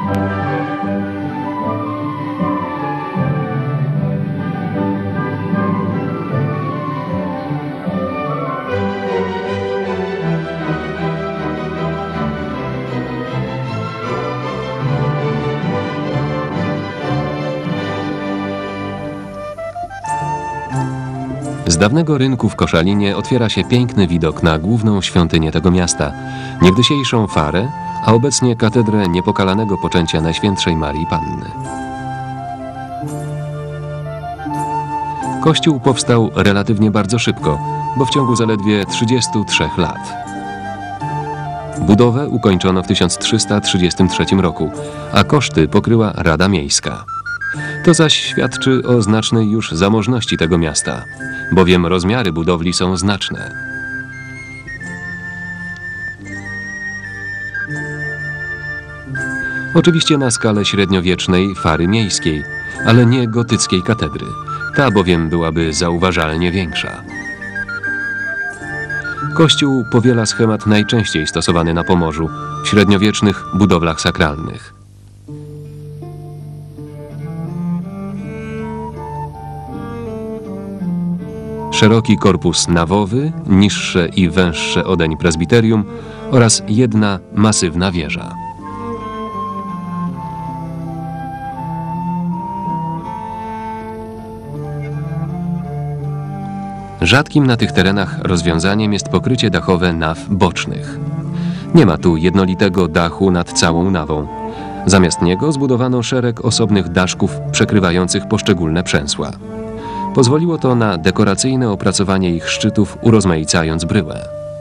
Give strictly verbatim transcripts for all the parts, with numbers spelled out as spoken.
Z dawnego rynku w Koszalinie otwiera się piękny widok na główną świątynię tego miasta, niegdysiejszą Farę, a obecnie katedrę Niepokalanego Poczęcia Najświętszej Maryi Panny. Kościół powstał relatywnie bardzo szybko, bo w ciągu zaledwie trzydziestu trzech lat. Budowę ukończono w tysiąc trzysta trzydziestym trzecim roku, a koszty pokryła Rada Miejska. To zaś świadczy o znacznej już zamożności tego miasta, bowiem rozmiary budowli są znaczne. Oczywiście na skalę średniowiecznej Fary miejskiej, ale nie gotyckiej katedry. Ta bowiem byłaby zauważalnie większa. Kościół powiela schemat najczęściej stosowany na Pomorzu w średniowiecznych budowlach sakralnych. Szeroki korpus nawowy, niższe i węższe odeń prezbiterium oraz jedna masywna wieża. Rzadkim na tych terenach rozwiązaniem jest pokrycie dachowe naw bocznych. Nie ma tu jednolitego dachu nad całą nawą. Zamiast niego zbudowano szereg osobnych daszków przekrywających poszczególne przęsła. Pozwoliło to na dekoracyjne opracowanie ich szczytów, urozmaicając bryłę.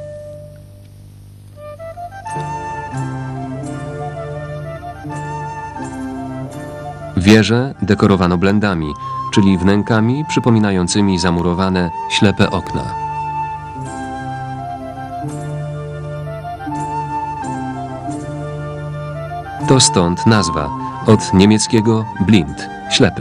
Wieże dekorowano blendami, czyli wnękami przypominającymi zamurowane, ślepe okna. To stąd nazwa, od niemieckiego blind, ślepy.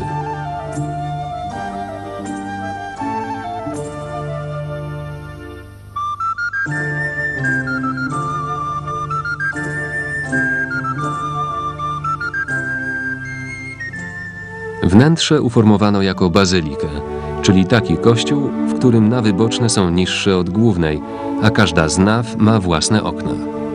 Wnętrze uformowano jako bazylikę, czyli taki kościół, w którym nawy boczne są niższe od głównej, a każda z naw ma własne okna.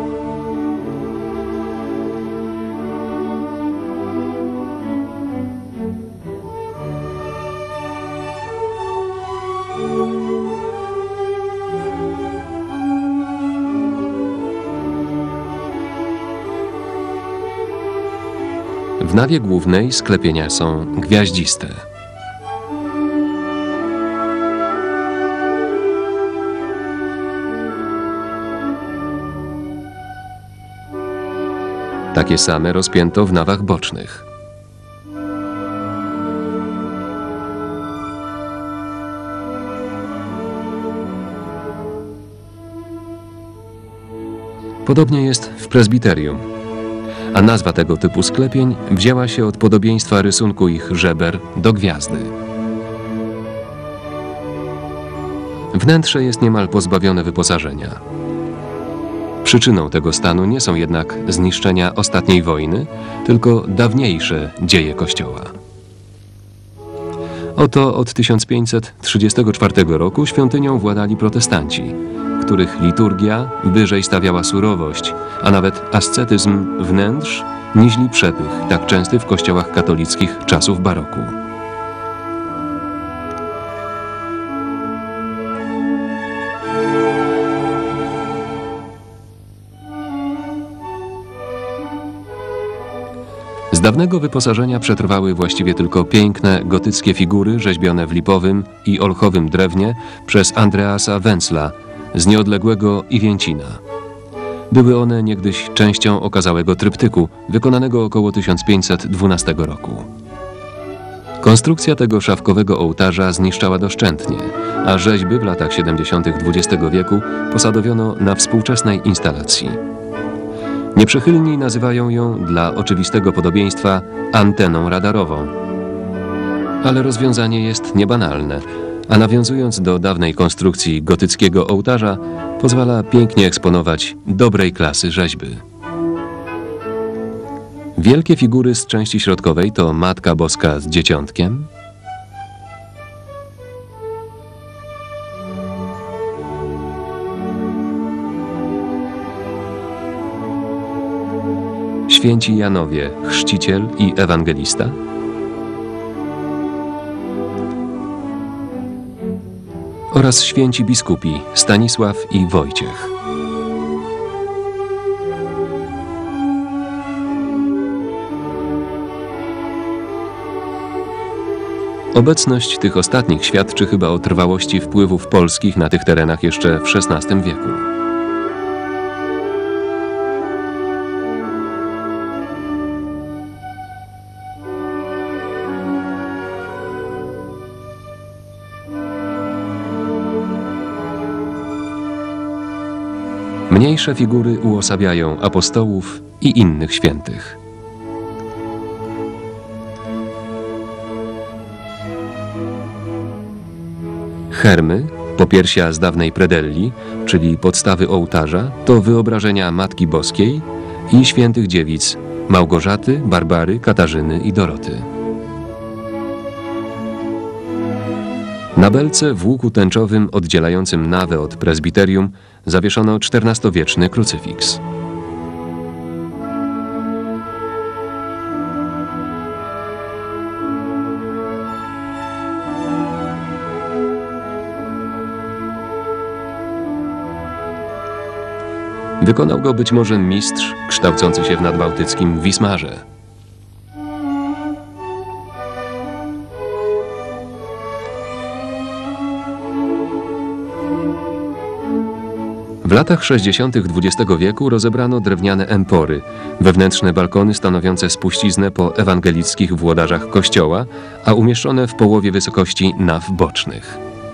W nawie głównej sklepienia są gwiaździste. Takie same rozpięto w nawach bocznych. Podobnie jest w prezbiterium, a nazwa tego typu sklepień wzięła się od podobieństwa rysunku ich żeber do gwiazdy. Wnętrze jest niemal pozbawione wyposażenia. Przyczyną tego stanu nie są jednak zniszczenia ostatniej wojny, tylko dawniejsze dzieje Kościoła. Oto od tysiąc pięćset trzydziestego czwartego roku świątynią władali protestanci, których liturgia wyżej stawiała surowość, a nawet ascetyzm wnętrz, niźli przepych, tak częsty w kościołach katolickich czasów baroku. Z dawnego wyposażenia przetrwały właściwie tylko piękne gotyckie figury rzeźbione w lipowym i olchowym drewnie przez Andreasa Wenzla z nieodległego Iwięcina. Były one niegdyś częścią okazałego tryptyku, wykonanego około tysiąc pięćset dwunastego roku. Konstrukcja tego szafkowego ołtarza zniszczała doszczętnie, a rzeźby w latach siedemdziesiątych dwudziestego wieku posadowiono na współczesnej instalacji. Nieprzychylni nazywają ją dla oczywistego podobieństwa anteną radarową. Ale rozwiązanie jest niebanalne, a nawiązując do dawnej konstrukcji gotyckiego ołtarza, pozwala pięknie eksponować dobrej klasy rzeźby. Wielkie figury z części środkowej to Matka Boska z Dzieciątkiem, święci Janowie, chrzciciel i ewangelista, oraz święci biskupi Stanisław i Wojciech. Obecność tych ostatnich świadczy chyba o trwałości wpływów polskich na tych terenach jeszcze w szesnastym wieku. Mniejsze figury uosabiają apostołów i innych świętych. Hermy, popiersia z dawnej predelli, czyli podstawy ołtarza, to wyobrażenia Matki Boskiej i świętych dziewic Małgorzaty, Barbary, Katarzyny i Doroty. Na belce w łuku tęczowym oddzielającym nawę od prezbiterium zawieszono czternastowieczny krucyfiks. Wykonał go być może mistrz kształcący się w nadbałtyckim Wismarze. W latach sześćdziesiątych dwudziestego wieku rozebrano drewniane empory, wewnętrzne balkony stanowiące spuściznę po ewangelickich włodarzach kościoła, a umieszczone w połowie wysokości naw bocznych.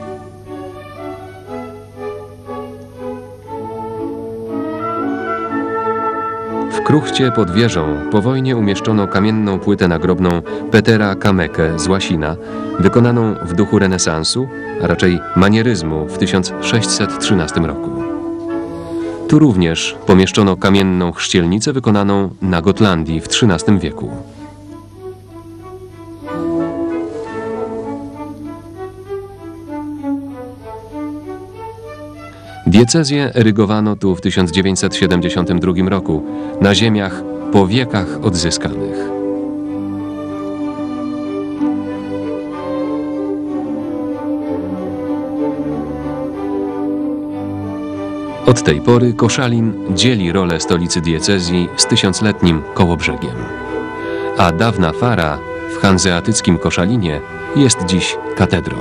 W kruchcie pod wieżą po wojnie umieszczono kamienną płytę nagrobną Petera Kameke z Łasina, wykonaną w duchu renesansu, a raczej manieryzmu w tysiąc sześćset trzynastym roku. Tu również pomieszczono kamienną chrzcielnicę wykonaną na Gotlandii w trzynastym wieku. Diecezję erygowano tu w tysiąc dziewięćset siedemdziesiątym drugim roku na ziemiach po wiekach odzyskanych. Od tej pory Koszalin dzieli rolę stolicy diecezji z tysiącletnim Kołobrzegiem, a dawna Fara w hanzeatyckim Koszalinie jest dziś katedrą.